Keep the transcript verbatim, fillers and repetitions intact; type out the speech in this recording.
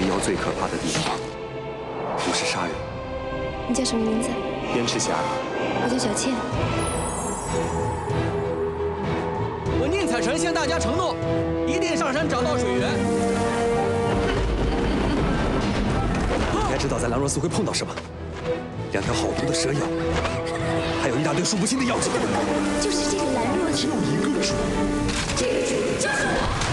李瑶最可怕的地方，不是杀人。 你叫什么名字？ 燕赤霞。 我叫小倩。 我宁采臣向大家承诺，一定上山找到水源。 你应该知道在兰若寺会碰到什么：两条好毒的蛇妖，还有一大堆数不清的妖精。 就是这个兰若， 只有一个主， 这个主就是我。